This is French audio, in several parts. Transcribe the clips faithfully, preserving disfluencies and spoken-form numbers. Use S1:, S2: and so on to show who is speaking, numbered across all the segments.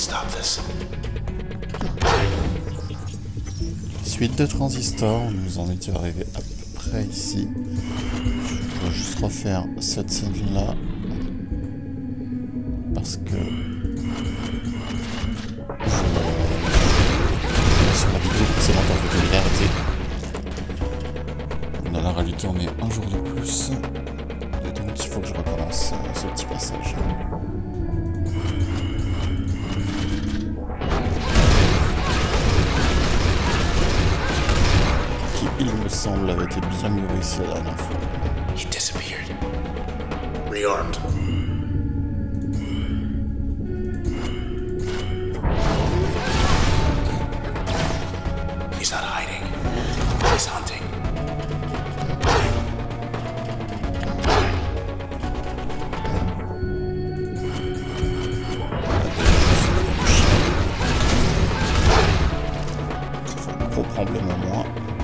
S1: Suite de Transistor, nous en étions arrivés à peu près ici. Je dois juste refaire cette scène-là parce que je... sur la vidéo précédente en fait je l'ai arrêté. Dans la réalité on est un jour de plus et donc il faut que je recommence ce petit passage. Il me semble avait été bien mieux réussi la dernière fois.
S2: He disappeared. Rearmed. He's not hiding. He's hunting.
S1: Ça fait un gros problème à moi.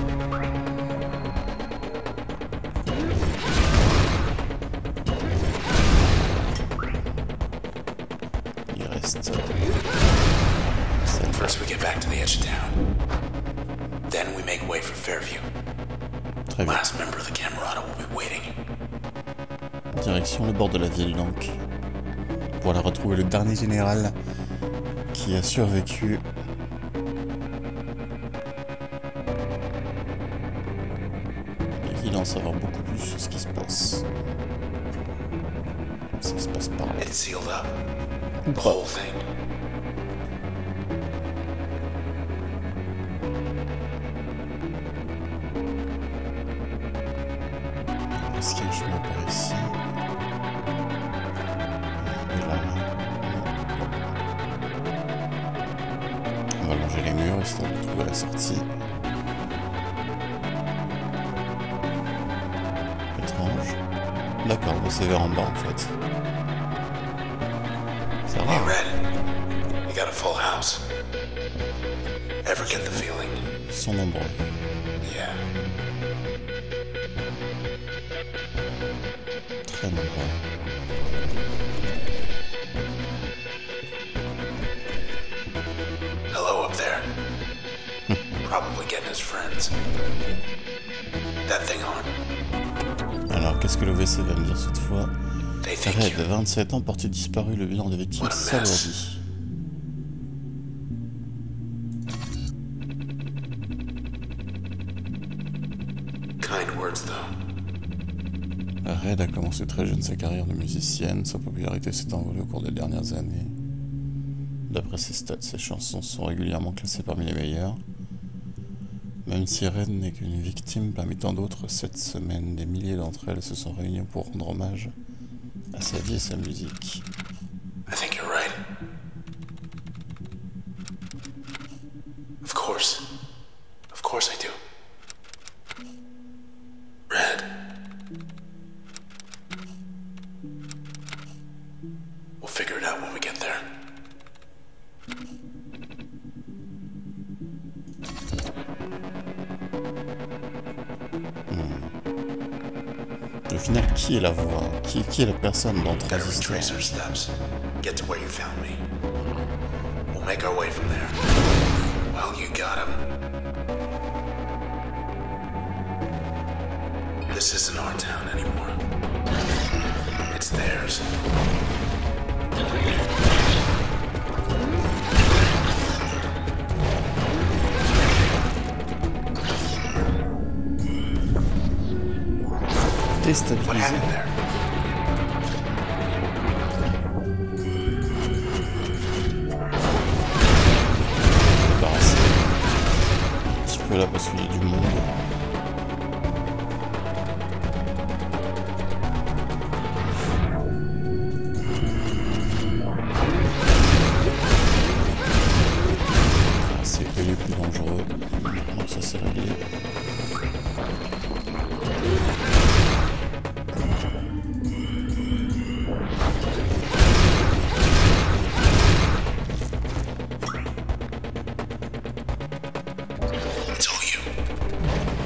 S2: First we get back to the edge of town. Then we make way for Fairview.
S1: Très bien.
S2: Last member of the Camerata will be waiting.
S1: Direction le bord de la ville donc. Pour aller retrouver le dernier général qui a survécu. Et il en savoir beaucoup plus sur ce qui se passe. Ça se passe par là.
S2: It's sealed up.
S1: Ou
S2: The
S1: pas.
S2: whole thing.
S1: Est-ce qu'il y a un chemin par ici? Et là. On va longer les murs histoire de trouver la sortie. Étrange. D'accord, bah c'est vers en bas en fait. C'est
S2: Hey,
S1: rare.
S2: Red. You got a full house. Ever get the feeling?
S1: Ils sont nombreux.
S2: Yeah.
S1: Très nombreux.
S2: Hello up there. Probably getting his friends. That thing on.
S1: Alors, qu'est-ce que le V C va me dire cette fois?
S2: They think
S1: Red,
S2: you.
S1: vingt-sept ans, porté disparu, le bilan des victimes
S2: What a mess.
S1: s'alourdit.
S2: Kind words though.
S1: Red a commencé très jeune sa carrière de musicienne, sa popularité s'est envolée au cours des dernières années. D'après ses stats, ses chansons sont régulièrement classées parmi les meilleures. Même si Red n'est qu'une victime parmi tant d'autres, cette semaine, des milliers d'entre elles se sont réunies pour rendre hommage à sa vie et sa musique.
S2: I think you're right. Of course. Of course I do. Red. We'll figure it out when we get there.
S1: Au final, qui est la voix? Qui, qui est la personne dans
S2: Gotta
S1: Transistor?
S2: retrace our steps. Get to where you found me. We'll make our way from there. Well, you got him. This isn't our town anymore. It's theirs. What
S1: Déstabilisé.
S2: happened there?
S1: Débarrassé. Un petit peu là parce qu'il y a du monde. Ah, c'est eux les plus dangereux. Donc ça c'est réglé.
S2: It's all you.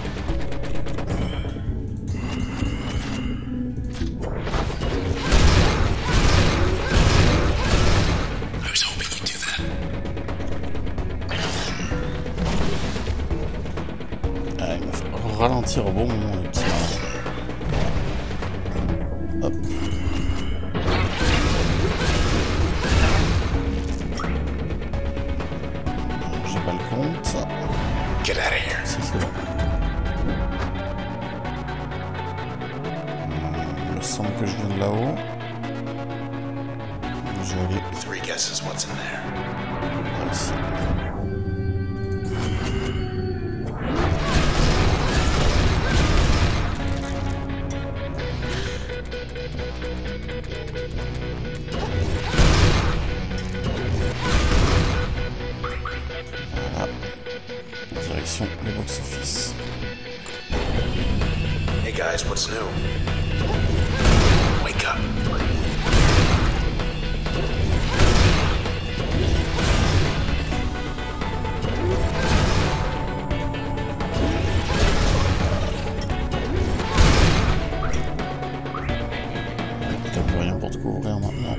S1: ralentir au bon moment le tir. Hop. J'ai pas le compte.
S2: Get out of here.
S1: Si c'est bon. Il me semble que je viens de là-haut. Joli.
S2: Three guesses what's in there.
S1: Ici. Voilà. Direction le box-office.
S2: Hey guys, what's new? Wake up.
S1: T'as plus rien pour te couvrir maintenant.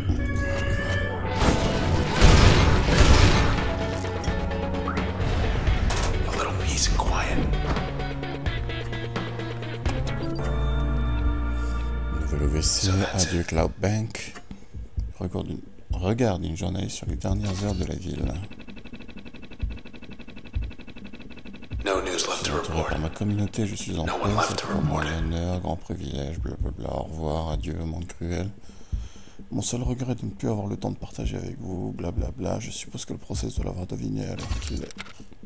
S2: A little peace and quiet.
S1: Nouvelle O V C, adieu Cloud Bank. Regarde une, regarde une journaliste sur les dernières heures de la ville.
S2: No news left to
S1: Entouré
S2: report.
S1: par ma communauté, je suis en
S2: No
S1: paix,
S2: one left
S1: c'est
S2: to
S1: pour mon
S2: report it.
S1: honneur, grand privilège, blablabla, au revoir, adieu, monde cruel. Mon seul regret est de ne plus avoir le temps de partager avec vous, blablabla, je suppose que le process doit l'avoir deviné alors qu'il est.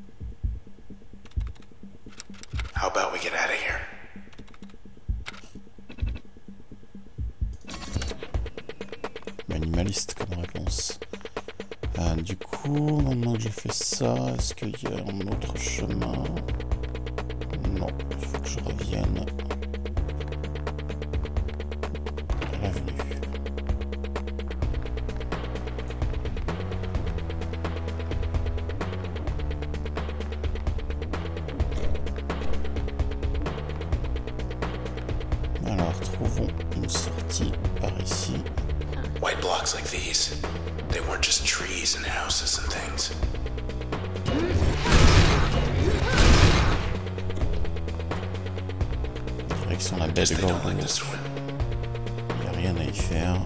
S2: How about we get out of here?
S1: Minimaliste comme réponse. Euh, du coup, maintenant que j'ai fait ça, est-ce qu'il y a un autre chemin? Non, il faut que je revienne à l'avenue. Alors, trouvons une sortie par ici.
S2: White blocks like these. They weren't just trees and houses and things.
S1: Direction la baie
S2: Guess
S1: de
S2: they don't
S1: Gorgon.
S2: like to swim.
S1: Il n'y a rien à y faire.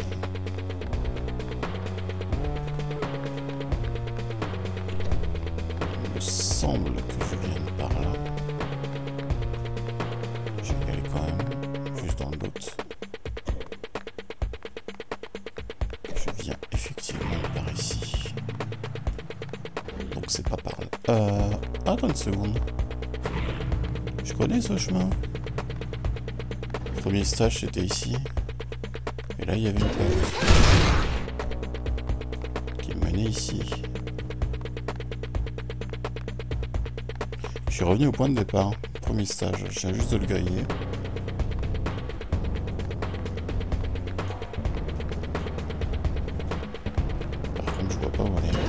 S1: Il me semble que je vienne par là. Je vais y aller quand même, juste dans le doute. Je viens effectivement par ici. Donc c'est pas par là. Euh... Attends une seconde. Je connais ce chemin. Le premier stage c'était ici. Et là il y avait une porte qui menait ici. Je suis revenu au point de départ. Premier stage. Je viens juste de le griller. Par contre je vois pas où aller.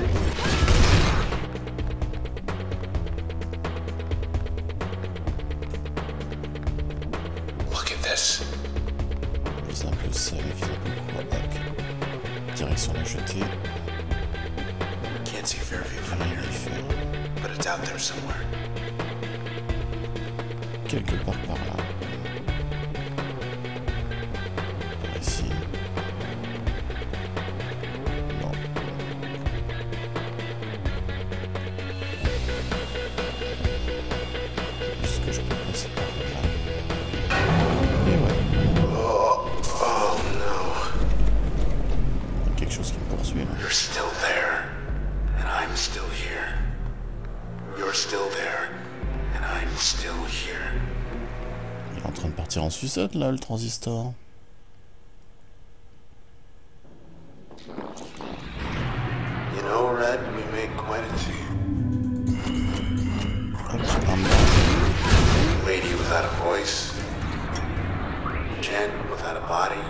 S2: Look at this.
S1: Vise un peu ça, vise un peu quoi. Ok. Direction la jetée.
S2: Can't see Fairview from
S1: Rien à y
S2: here,
S1: faire.
S2: but it's out there somewhere.
S1: Quelque part par là. Par ici. Non. Est-ce que je peux passer par là? Et ouais.
S2: Oh, oh no.
S1: Il y a quelque chose qui me poursuit là.
S2: You're still there, and I'm still here. You're still there, and I'm still here.
S1: Il est en train de partir en sucette là, le transistor.
S2: You know, Red, we make quite a team.
S1: Hop, un bas.
S2: Lady without a voice. Gent without a body.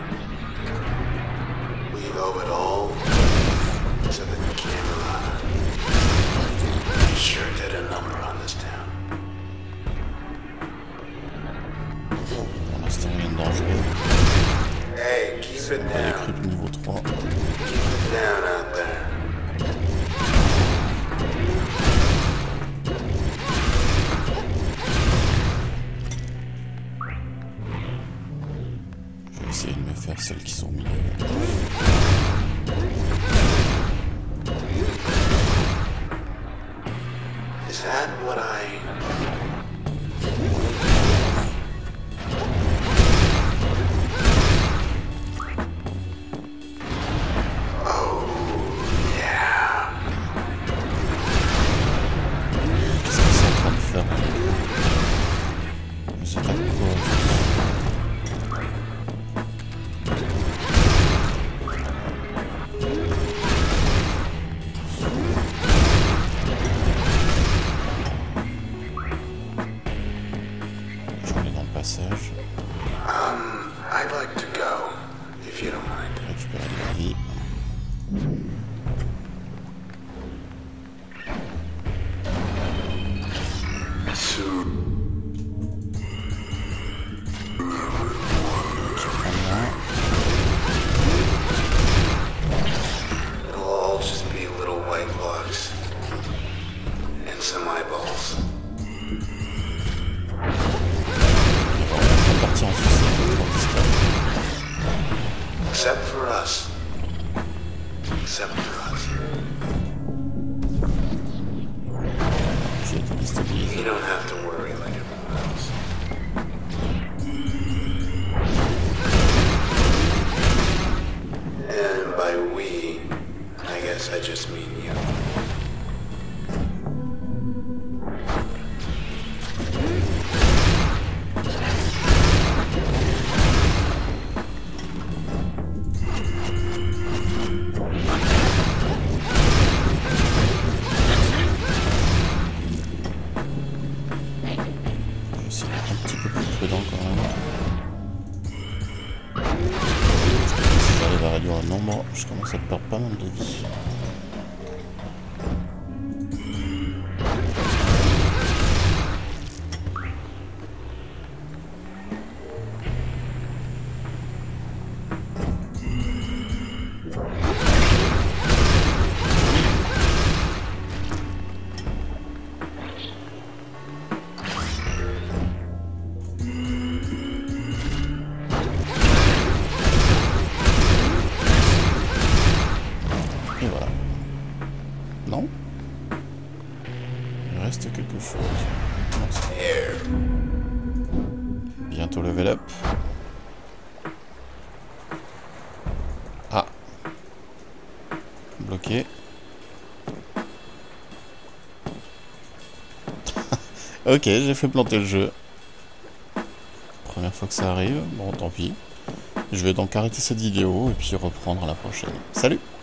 S2: We owe it all to the camera. He sure did a number on this town.
S1: Pour l'instant rien de dangereux.
S2: Hey, keep it
S1: On a
S2: down.
S1: écrit le niveau trois.
S2: Keep it down out there.
S1: J'ai été déstabilisé.
S2: You don't have to worry like everyone else. And by we, I guess I just mean you.
S1: Nombre, je commence à perdre pas mal de vie. Et voilà. Non? Il reste quelque chose. Non, c'est... Bientôt level up. Ah. Bloqué. Ok, j'ai fait planter le jeu. Première fois que ça arrive. Bon, tant pis. Je vais donc arrêter cette vidéo et puis reprendre à la prochaine. Salut!